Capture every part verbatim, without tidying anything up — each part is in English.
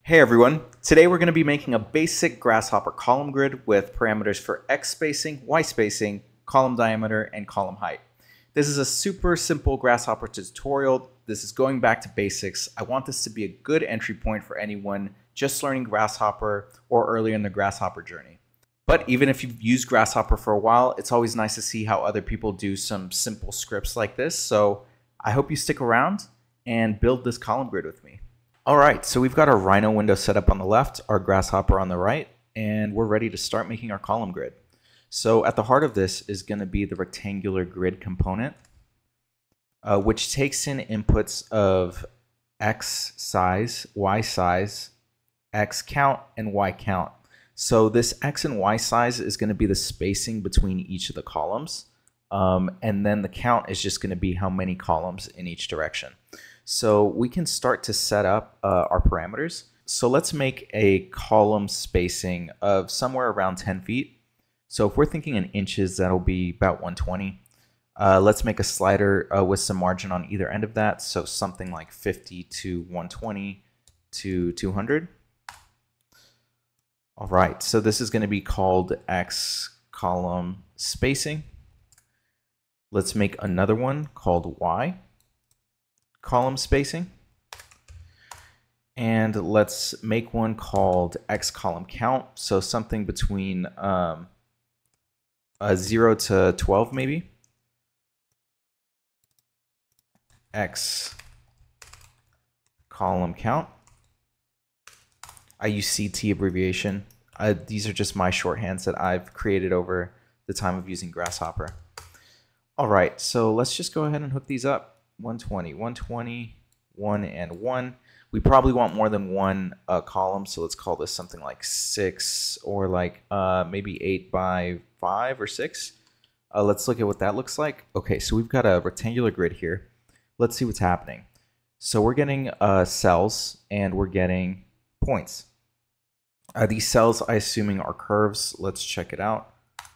Hey everyone, today we're going to be making a basic Grasshopper column grid with parameters for X spacing, Y spacing, column diameter, and column height. This is a super simple Grasshopper tutorial. This is going back to basics. I want this to be a good entry point for anyone just learning Grasshopper or early in the Grasshopper journey. But even if you've used Grasshopper for a while, it's always nice to see how other people do some simple scripts like this. So I hope you stick around and build this column grid with me. All right, so we've got our Rhino window set up on the left, our Grasshopper on the right, and we're ready to start making our column grid. So at the heart of this is going to be the rectangular grid component, uh, which takes in inputs of X size, Y size, X count, and Y count. So this X and Y size is going to be the spacing between each of the columns, um, and then the count is just going to be how many columns in each direction. So we can start to set up uh, our parameters. So let's make a column spacing of somewhere around ten feet. So if we're thinking in inches, that'll be about one twenty. Uh, let's make a slider uh, with some margin on either end of that. So something like fifty to one twenty to two hundred. All right, so this is going to be called X column spacing. Let's make another one called Y column spacing, and let's make one called X column count, so something between um, a zero to twelve maybe. X column count. I use C T abbreviation. Uh, these are just my shorthands that I've created over the time of using Grasshopper. All right, so let's just go ahead and hook these up. one twenty, one twenty, one, and one. We probably want more than one uh, column, so let's call this something like six or like uh, maybe eight by five or six. Uh, let's look at what that looks like. Okay, so we've got a rectangular grid here. Let's see what's happening. So we're getting uh, cells and we're getting points. Uh, these cells, I assuming, are curves. Let's check it out.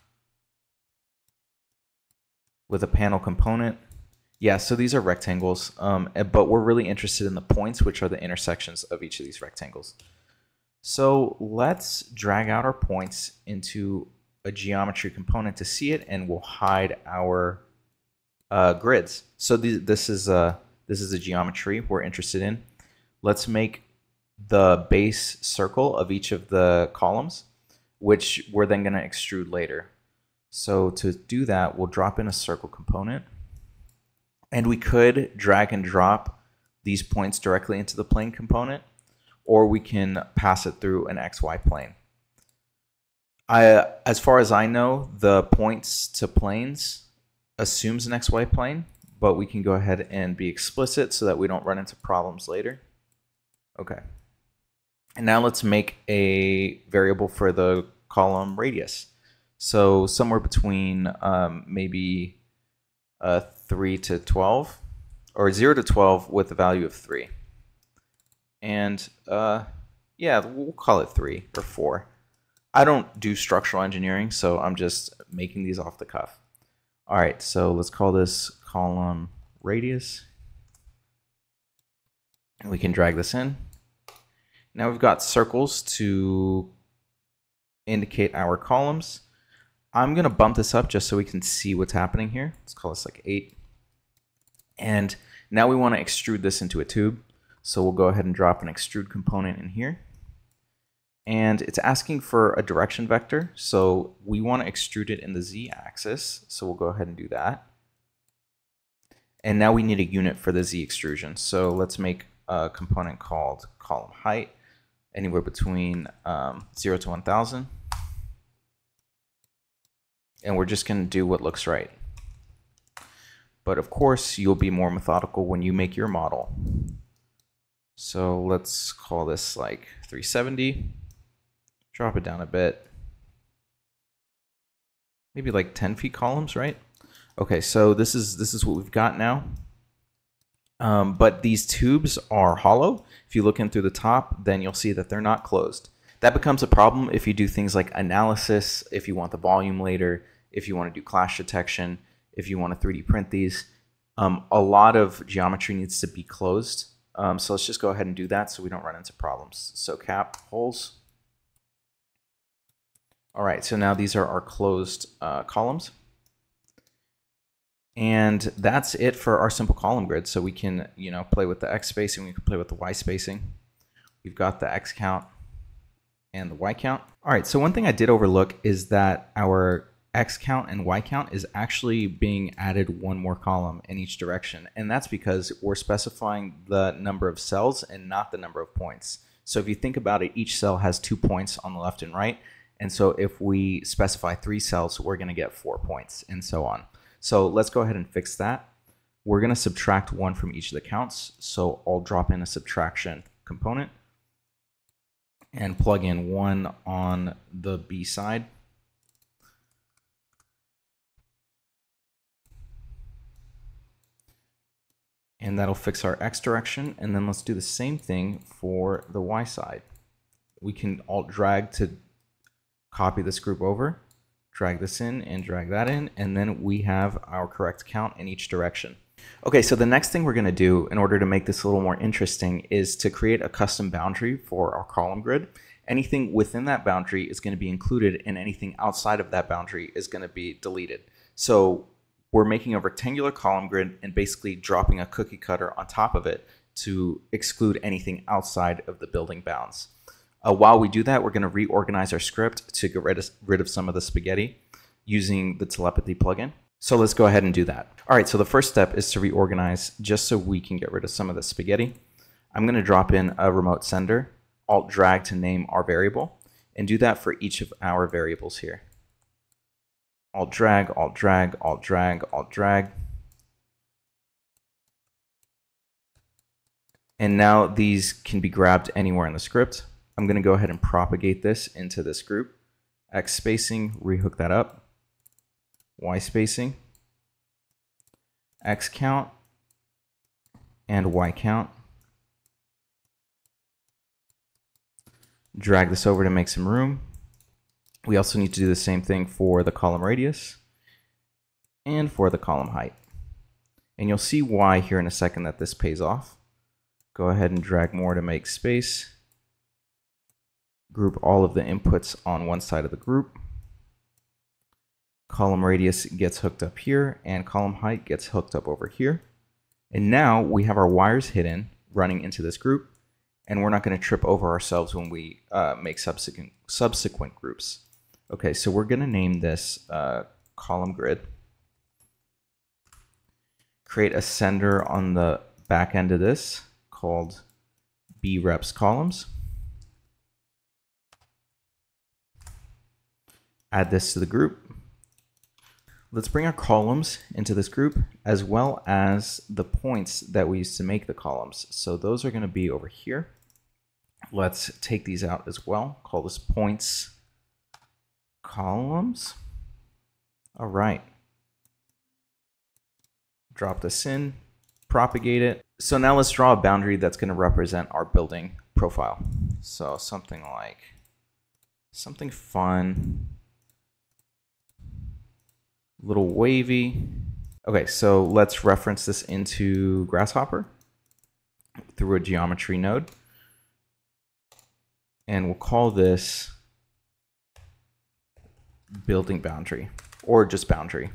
With a panel component. Yeah, so these are rectangles, um, but we're really interested in the points, which are the intersections of each of these rectangles. So let's drag out our points into a geometry component to see it, and we'll hide our uh, grids. So th this is a this is a geometry we're interested in. Let's make the base circle of each of the columns, which we're then going to extrude later. So to do that, we'll drop in a circle component. And we could drag and drop these points directly into the plane component, or we can pass it through an X Y plane. I, as far as I know, the points to planes assumes an X Y plane, but we can go ahead and be explicit so that we don't run into problems later. Okay. And now let's make a variable for the column radius. So somewhere between um, maybe Uh, three to twelve, or zero to twelve with a value of three. And uh, yeah, we'll call it three or four. I don't do structural engineering, so I'm just making these off the cuff. All right, so let's call this column radius. And we can drag this in. Now we've got circles to indicate our columns. I'm going to bump this up just so we can see what's happening here. Let's call this like eight. And now we want to extrude this into a tube. So we'll go ahead and drop an extrude component in here. And it's asking for a direction vector. So we want to extrude it in the z-axis. So we'll go ahead and do that. And now we need a unit for the z extrusion. So let's make a component called column height, anywhere between um, zero to one thousand. And we're just going to do what looks right. But of course, you'll be more methodical when you make your model. So let's call this like three seventy. Drop it down a bit. Maybe like ten feet columns, right? Okay, so this is this is what we've got now. Um, but these tubes are hollow. If you look in through the top, then you'll see that they're not closed. That becomes a problem if you do things like analysis, if you want the volume later, if you want to do clash detection, if you want to three D print these. Um, a lot of geometry needs to be closed Um, so let's just go ahead and do that so we don't run into problems. So cap holes. All right, so now these are our closed uh, columns. And that's it for our simple column grid. So we can, you know, play with the X spacing, we can play with the Y spacing. We've got the X count and the Y count. All right, so one thing I did overlook is that our X count and Y count is actually being added one more column in each direction. And that's because we're specifying the number of cells and not the number of points. So if you think about it, each cell has two points on the left and right. And so if we specify three cells, we're going to get four points and so on. So let's go ahead and fix that. We're going to subtract one from each of the counts. So I'll drop in a subtraction component and plug in one on the B side. And that'll fix our X direction. And then let's do the same thing for the Y side. We can alt drag to copy this group over, drag this in and drag that in, and then we have our correct count in each direction. Okay, so the next thing we're going to do in order to make this a little more interesting is to create a custom boundary for our column grid. Anything within that boundary is going to be included, and anything outside of that boundary is going to be deleted. So we're making a rectangular column grid and basically dropping a cookie cutter on top of it to exclude anything outside of the building bounds. Uh, while we do that, we're going to reorganize our script to get rid of, rid of some of the spaghetti using the telepathy plugin. So let's go ahead and do that. All right, so the first step is to reorganize just so we can get rid of some of the spaghetti. I'm going to drop in a remote sender, alt drag to name our variable, and do that for each of our variables here. Alt drag, alt drag, alt drag, alt drag. And now these can be grabbed anywhere in the script. I'm going to go ahead and propagate this into this group. X spacing, rehook that up. Y spacing, X count, and Y count. Drag this over to make some room. We also need to do the same thing for the column radius and for the column height. And you'll see why here in a second that this pays off. Go ahead and drag more to make space. Group all of the inputs on one side of the group. Column radius gets hooked up here, and column height gets hooked up over here. And now we have our wires hidden running into this group, and we're not going to trip over ourselves when we uh, make subsequent, subsequent groups. Okay, so we're going to name this uh, column grid. Create a sender on the back end of this called breps columns. Add this to the group. Let's bring our columns into this group as well as the points that we used to make the columns. So those are going to be over here. Let's take these out as well. Call this points columns. All right. Drop this in, propagate it. So now let's draw a boundary that's going to represent our building profile. So something like something fun. Little wavy. Okay, so let's reference this into Grasshopper through a geometry node. And we'll call this building boundary or just boundary.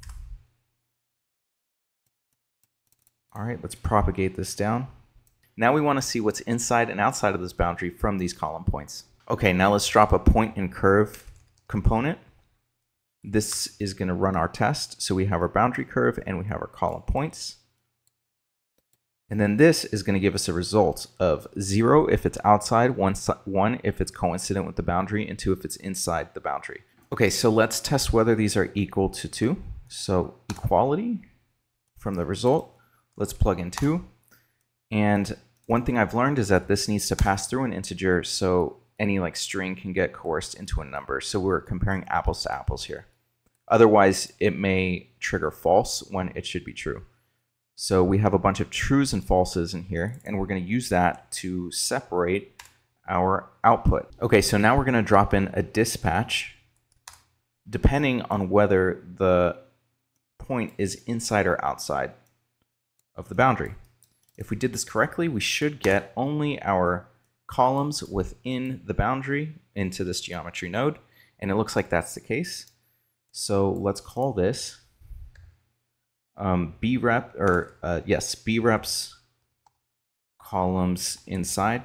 All right, let's propagate this down. Now we want to see what's inside and outside of this boundary from these column points. Okay, now let's drop a point and curve component. This is going to run our test. So we have our boundary curve and we have our column points. And then this is going to give us a result of zero if it's outside, one, one if it's coincident with the boundary, and two if it's inside the boundary. Okay, so let's test whether these are equal to two. So equality from the result, let's plug in two. And one thing I've learned is that this needs to pass through an integer so any like string can get coerced into a number. So we're comparing apples to apples here. Otherwise, it may trigger false when it should be true. So we have a bunch of trues and falses in here, and we're going to use that to separate our output. Okay, so now we're going to drop in a dispatch depending on whether the point is inside or outside of the boundary. If we did this correctly, we should get only our columns within the boundary into this geometry node, and it looks like that's the case. So let's call this um, brep, or uh, yes, breps columns inside.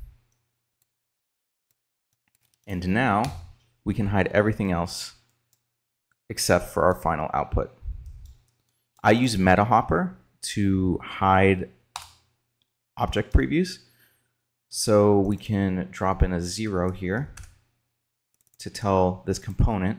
And now we can hide everything else except for our final output. I use MetaHopper to hide object previews. So we can drop in a zero here to tell this component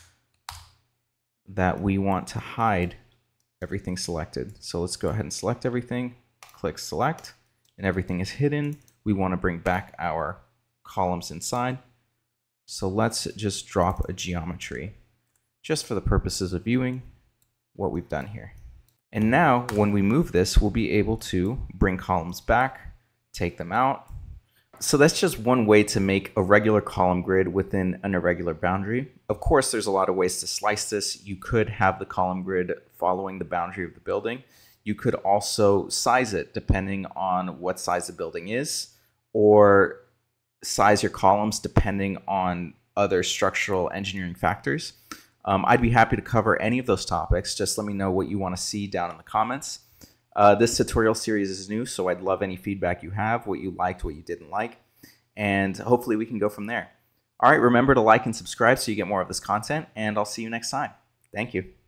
that we want to hide everything selected. So let's go ahead and select everything, click select, and everything is hidden. We want to bring back our columns inside. So let's just drop a geometry just for the purposes of viewing what we've done here. And now when we move this, we'll be able to bring columns back, take them out. So that's just one way to make a regular column grid within an irregular boundary. Of course, there's a lot of ways to slice this. You could have the column grid following the boundary of the building. You could also size it depending on what size the building is, or size your columns depending on other structural engineering factors. Um, I'd be happy to cover any of those topics. Just let me know what you want to see down in the comments. Uh, this tutorial series is new, so I'd love any feedback you have, what you liked, what you didn't like, and hopefully we can go from there. All right, remember to like and subscribe so you get more of this content, and I'll see you next time. Thank you.